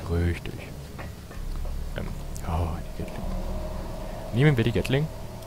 Richtig. Ja, die Gatling. Nehmen wir die Gatling.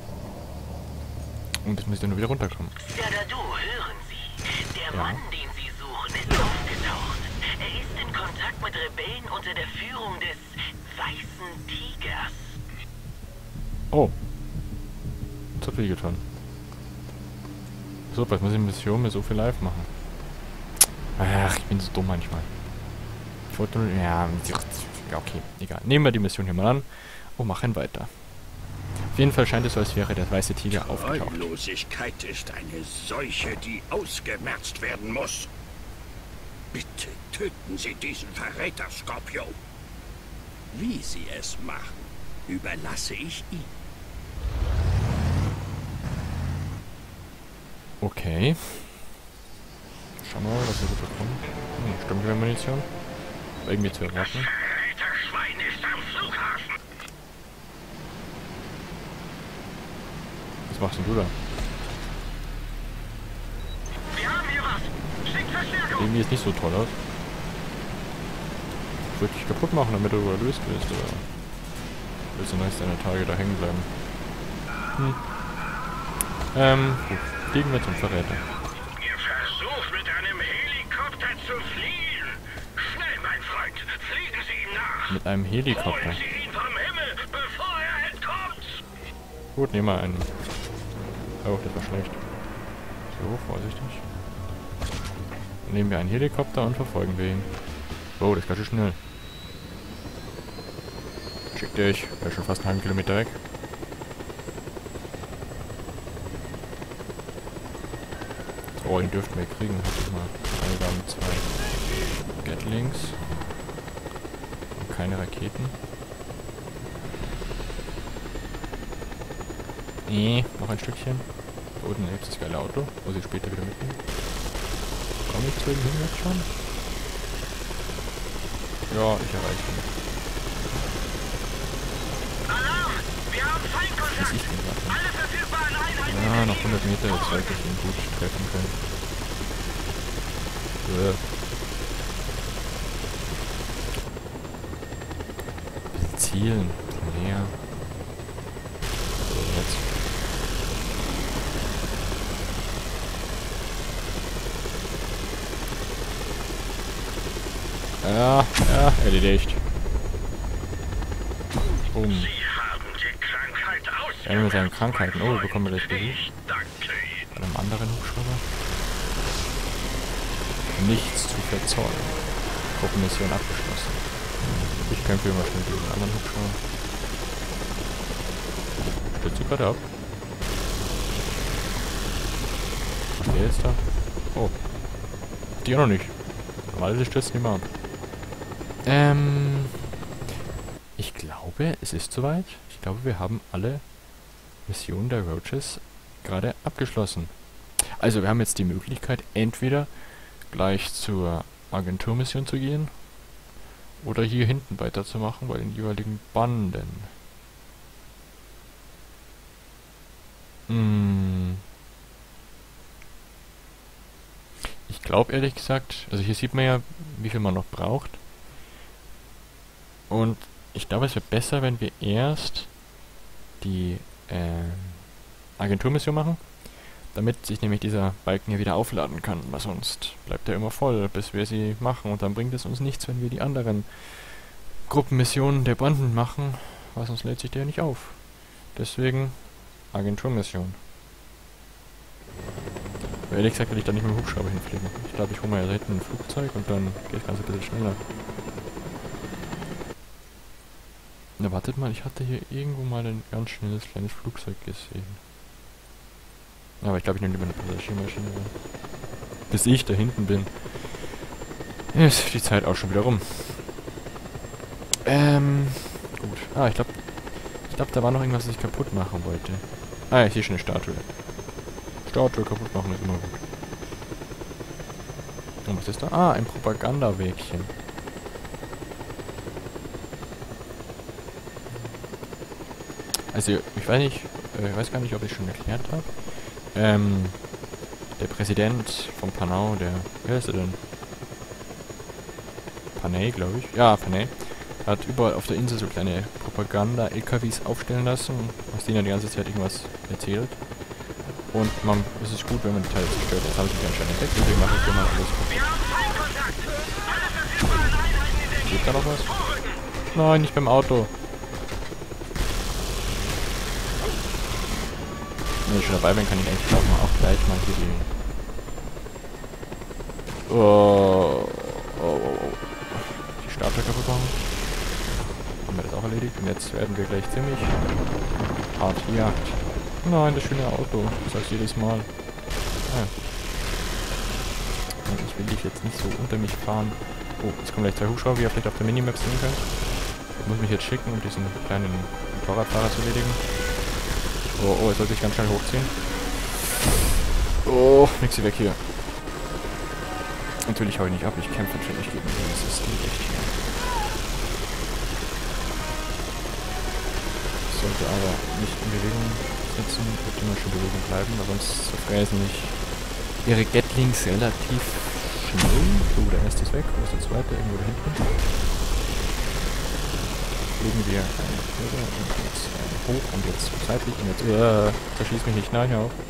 Und jetzt müsst ihr nur wieder runterkommen. Xanadu, hören Sie. Der Ja. Mann, den Sie suchen, ist aufgetaucht. Er ist in Kontakt mit Rebellen unter der Führung des Weißen Tigers. Oh. Zu viel getan. So, was muss ich in Mission mit so viel live machen? Ach, ich bin so dumm manchmal. Ich wollte nur... Ja, okay, egal. Nehmen wir die Mission hier mal an und machen weiter. Auf jeden Fall scheint es so, als wäre der weiße Tiger aufgetaucht. Treulosigkeit ist eine Seuche, die ausgemerzt werden muss. Bitte töten Sie diesen Verräter, Scorpio. Wie Sie es machen, überlasse ich Ihnen. Okay. Schauen wir mal, was wir so bekommen. Sturmgewehr-Munition. Irgendwie zu erwarten. Verräterschwein ist am Flughafen. Was machst denn du da? Wir haben hier was. Schickt Verstärkung. Irgendwie ist nicht so toll aus. Ich würde dich kaputt machen, damit du erlöst wirst, oder? Willst du noch deine Tage da hängen bleiben? Gut. Fliegen wir zum Verräter. Ihr versucht mit einem Helikopter zu fliehen. Schnell, mein Freund. Fliegen Sie ihm nach. Mit einem Helikopter. Holen Sie ihn vom Himmel, bevor er entkommt. Gut, nehmen wir einen. Oh, das war schlecht. So, vorsichtig. Dann nehmen wir einen Helikopter und verfolgen wir ihn. Oh, das ist ganz schön schnell. Schick dich. Er ist schon fast einen halben Kilometer weg. Oh, den dürften wir kriegen. Hab ich mal. Angaben 2 Gatlings. Und keine Raketen. Nee, noch ein Stückchen. Da unten gibt es das geile Auto, muss ich später wieder mitnehmen. Komme ich zu ihm hin jetzt schon? Ja, ich erreiche ihn. Alarm! Wir haben Was Feindkontakt. ist denn gerade? Alle verfügbaren Einheiten. Ja, noch 100 Meter, jetzt sollte ich ihn gut treffen können. Bisschen zielen, bisschen näher. So, jetzt. Ja, erledigt. Boom. Sie haben die Krankheit Ja, mit seinen Krankheiten. Oh, bekommen wir das Besuch. Ich danke Ihnen. Bei einem anderen Hubschrauber. Nichts zu verzollen. Gruppenmission abgeschlossen. Ich kämpfe immer schnell gegen einen anderen Hubschrauber. Stürzt du gerade ab? Der ist da. Oh. Die auch noch nicht. Normalerweise stürzt nicht mehr ab. Ich glaube, es ist soweit. Ich glaube, wir haben alle Missionen der Roaches gerade abgeschlossen. Also wir haben jetzt die Möglichkeit, entweder gleich zur Agenturmission zu gehen oder hier hinten weiterzumachen bei den jeweiligen Banden. Ich glaube ehrlich gesagt, also hier sieht man ja, wie viel man noch braucht. Und ich glaube, es wäre besser, wenn wir erst die Agenturmission machen, damit sich nämlich dieser Balken hier wieder aufladen kann, weil sonst bleibt er immer voll, bis wir sie machen. Und dann bringt es uns nichts, wenn wir die anderen Gruppenmissionen der Banden machen, weil sonst lädt sich der nicht auf. Deswegen Agenturmission. Aber ehrlich gesagt will ich da nicht mit dem Hubschrauber hinfliegen. Ich glaube, ich hole mal ja da hinten ein Flugzeug und dann geht das Ganze ein bisschen schneller. Na, wartet mal, ich hatte hier irgendwo mal ein ganz schnelles kleines Flugzeug gesehen. Aber ich glaube, ich nehme lieber eine Passagiermaschine. Bis ich da hinten bin, ist die Zeit auch schon wieder rum. Gut. Ah, ich glaube, da war noch irgendwas, was ich kaputt machen wollte. Ah, ich sehe schon eine Statue. Statue kaputt machen ist immer gut. Und was ist da? Ah, ein Propagandawegchen. Also, ich weiß gar nicht, ob ich schon erklärt habe. Der Präsident von Panau, wer ist er denn? Panay, glaube ich. Ja, Panay. Hat überall auf der Insel so kleine Propaganda-LKWs aufstellen lassen, aus denen er die ganze Zeit irgendwas erzählt. Und es ist gut, wenn man die Teile zerstört. Jetzt habe ich die anscheinend entdeckt, deswegen mache ich hier mal alles kaputt. Geht da noch was? Nein, nicht beim Auto. Wenn ich schon dabei bin, kann ich eigentlich auch gleich mal hier die Starter kaputt machen. Haben wir das auch erledigt. Und jetzt werden wir gleich ziemlich hart gejagt. Nein, das schöne Auto. Das sagst du jedes Mal. Ah. Und ich will dich jetzt nicht so unter mich fahren. Oh, jetzt kommen gleich 2 Hubschrauber, wie ihr vielleicht auf der Minimap sehen könnt. Ich muss mich jetzt schicken, um diesen kleinen Motorradfahrer zu erledigen. Oh, oh, jetzt sollte ich ganz schnell hochziehen. Oh, nix weg hier. Natürlich hau ich nicht ab, ich kämpfe natürlich gegen dieses System echt hier. Ich sollte aber nicht in Bewegung sitzen, wird immer schon in Bewegung bleiben, weil sonst zerfräsen mich ihre Gatlings relativ schnell. So, der erste ist weg, wo ist der zweite? Irgendwo da hinten. Fliegen wir rüber und jetzt hoch und jetzt seitlich und jetzt zerschieß mich nicht, nein, hör auf.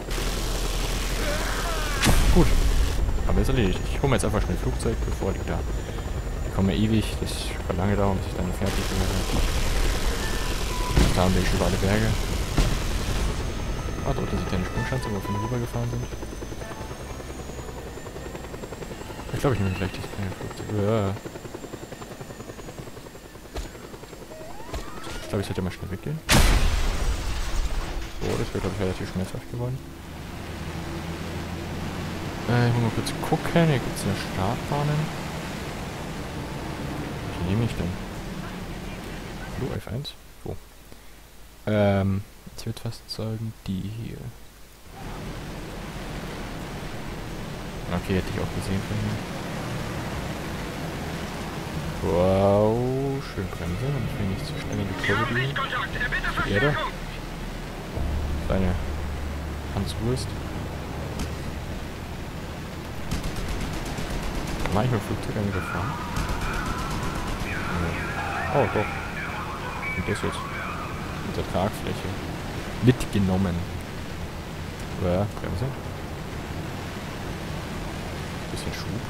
Gut, haben wir es erledigt. Ich hole mir jetzt einfach schnell ein Flugzeug, bevor die da... Die kommen ja ewig, das kann lange dauern, bis ich dann fertig bin. Bis dahin bin ich über alle Berge. Ah, dort ist eine kleine Sprungschanze, wo wir von rübergefahren sind. Ich glaube, ich nehme gleich das kleine Flugzeug. Ich glaube, ich sollte mal schnell weggehen. So, das wäre, glaube ich, relativ schmerzhaft geworden. Ich muss mal kurz gucken. Hier gibt es ja Startbahnen. Welche nehme ich denn? Hallo, F1? So. Ich würde fast sagen, die hier. Okay, hätte ich auch gesehen von hier. Wow, schön Bremse, und ich will nicht zu schnell in die Kurve gehen. Die Erde. Kleine Hanswurst. Kann man eigentlich mit dem Flugzeug irgendwie fahren? Ja. Oh, doch. Und das jetzt. Mit der Tragfläche. Mitgenommen. Ja, Bremse. Bisschen Schub.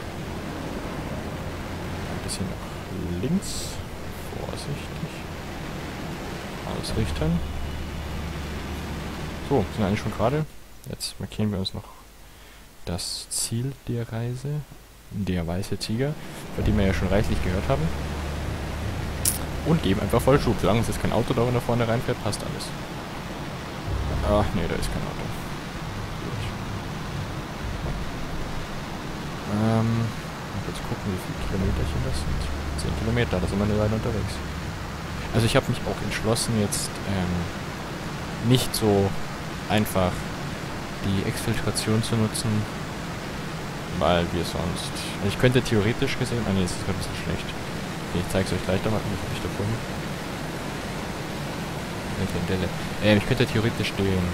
Ein bisschen nach links. Vorsichtig. Ausrichten. So, sind eigentlich schon gerade. Jetzt markieren wir uns noch das Ziel der Reise. Der weiße Tiger, bei dem wir ja schon reichlich gehört haben. Und geben einfach Vollschub. Solange es jetzt kein Auto da vorne reinfährt, passt alles. Ach nee, da ist kein Auto. Jetzt gucken, wie viele Kilometerchen das sind. 10 Kilometer, da sind wir eine Weile unterwegs. Also ich habe mich auch entschlossen, jetzt nicht so einfach die Exfiltration zu nutzen, weil wir sonst... Ich könnte theoretisch gesehen... Ah nee, das ist gerade ein bisschen schlecht. Okay, ich zeige es euch gleich, da habe ich davon. Ich könnte theoretisch den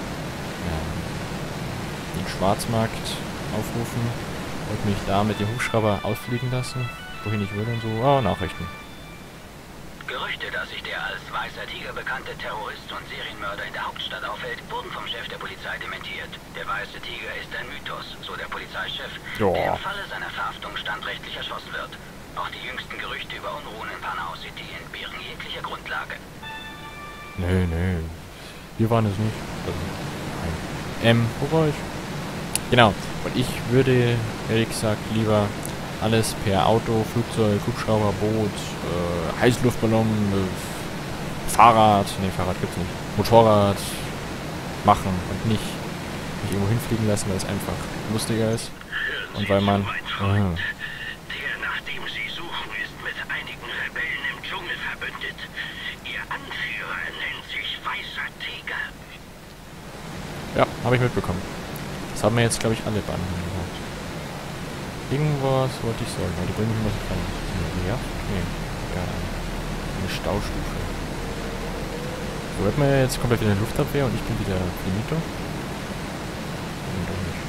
Schwarzmarkt aufrufen und mich da mit dem Hubschrauber ausfliegen lassen, wohin ich will und so. Oh, Nachrichten. Gerüchte, dass sich der als weißer Tiger bekannte Terrorist und Serienmörder in der Hauptstadt aufhält, wurden vom Chef der Polizei dementiert. Der weiße Tiger ist ein Mythos, so der Polizeichef, der im Falle seiner Verhaftung standrechtlich erschossen wird. Auch die jüngsten Gerüchte über Unruhen in Panama City entbehren jeglicher Grundlage. Nö, nö. Wir waren es nicht. Nein. Wo war ich? Genau. Und ich würde, ehrlich gesagt, lieber alles per Auto, Flugzeug, Hubschrauber, Boot, Heißluftballon, Fahrrad, nee, Fahrrad gibt's nicht, Motorrad machen und nicht mich irgendwo hinfliegen lassen, weil es einfach lustiger ist. Und weil man... Der, nach dem Sie suchen, ist mit einigen Rebellen im Dschungel verbündet. Ihr Anführer nennt sich Weißer Tiger. Ja, habe ich mitbekommen. Das haben wir jetzt, glaube ich, alle Banden gemacht. Irgendwas wollte ich sagen, aber die bringen mich immer so klein. Ja? Nee. Ja, eine Staustufe. So, hört man ja jetzt komplett wieder eine Luftabwehr und ich bin wieder Finito. Und doch nicht.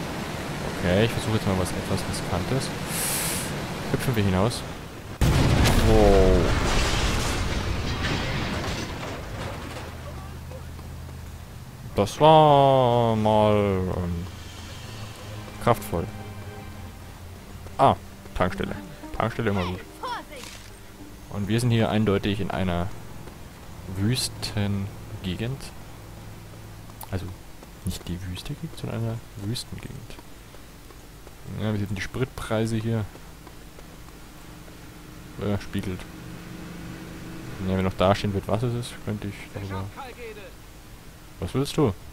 Okay, ich versuche jetzt mal was etwas Riskantes. Hüpfen wir hinaus. Wow. Das war mal kraftvoll. Ah, Tankstelle. Tankstelle immer gut. Und wir sind hier eindeutig in einer Wüstengegend. Also nicht die Wüste-Gegend, sondern einer Wüstengegend. Ja, wie sind die Spritpreise hier? Spiegelt. Ja, wenn noch da stehen wird, was es ist, könnte ich darüber... Was willst du?